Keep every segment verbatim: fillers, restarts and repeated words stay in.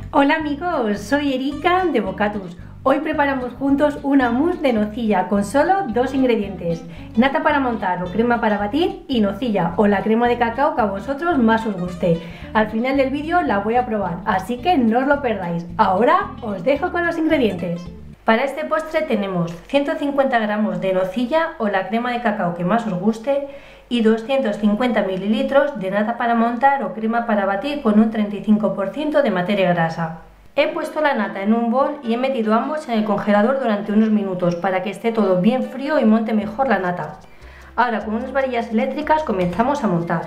Hola amigos, soy Erika de Bocatus. Hoy preparamos juntos una mousse de nocilla con solo dos ingredientes: nata para montar o crema para batir y nocilla o la crema de cacao que a vosotros más os guste. Al final del vídeo la voy a probar, así que no os lo perdáis. Ahora os dejo con los ingredientes. Para este postre tenemos ciento cincuenta gramos de nocilla o la crema de cacao que más os guste y doscientos cincuenta mililitros de nata para montar o crema para batir con un treinta y cinco por ciento de materia grasa. He puesto la nata en un bol y he metido ambos en el congelador durante unos minutos para que esté todo bien frío y monte mejor la nata. Ahora con unas varillas eléctricas comenzamos a montar.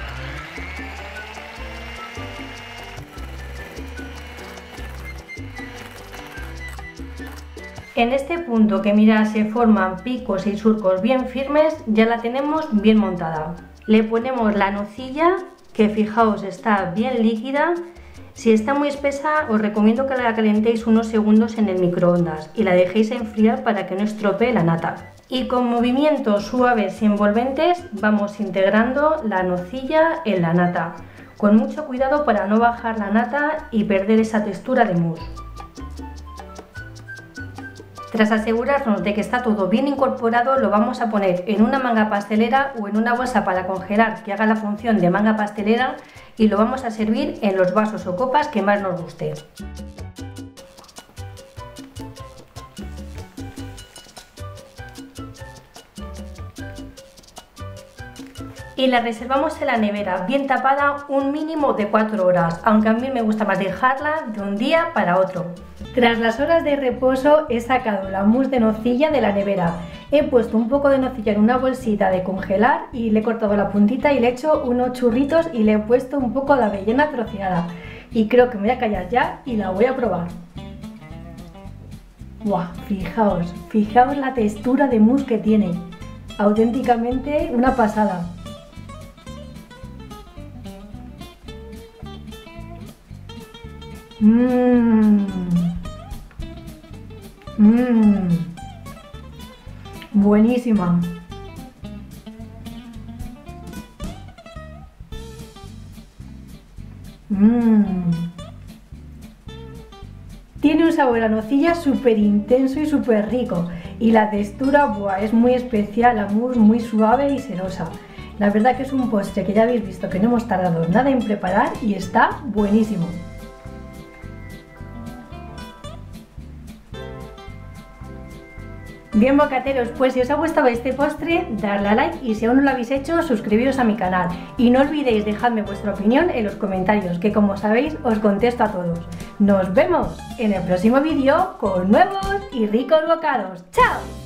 En este punto que mirad se forman picos y surcos bien firmes, ya la tenemos bien montada. Le ponemos la nocilla, que fijaos está bien líquida. Si está muy espesa os recomiendo que la calentéis unos segundos en el microondas y la dejéis enfriar para que no estropee la nata. Y con movimientos suaves y envolventes vamos integrando la nocilla en la nata, con mucho cuidado para no bajar la nata y perder esa textura de mousse. Tras asegurarnos de que está todo bien incorporado, lo vamos a poner en una manga pastelera o en una bolsa para congelar que haga la función de manga pastelera y lo vamos a servir en los vasos o copas que más nos guste. Y la reservamos en la nevera bien tapada un mínimo de cuatro horas, aunque a mí me gusta más dejarla de un día para otro. Tras las horas de reposo he sacado la mousse de nocilla de la nevera. He puesto un poco de nocilla en una bolsita de congelar y le he cortado la puntita y le he hecho unos churritos y le he puesto un poco de avellana troceada. Y creo que me voy a callar ya y la voy a probar. ¡Buah! Fijaos, fijaos la textura de mousse que tiene. Auténticamente una pasada. Mmm. Mmm. Buenísima. Mmm. Tiene un sabor a nocilla súper intenso y súper rico. Y la textura, buah, es muy especial, la mousse muy suave y sedosa. La verdad que es un postre que ya habéis visto que no hemos tardado nada en preparar y está buenísimo. Bien bocateros, pues si os ha gustado este postre, darle a like y si aún no lo habéis hecho, suscribiros a mi canal. Y no olvidéis dejadme vuestra opinión en los comentarios, que como sabéis os contesto a todos. Nos vemos en el próximo vídeo con nuevos y ricos bocados. ¡Chao!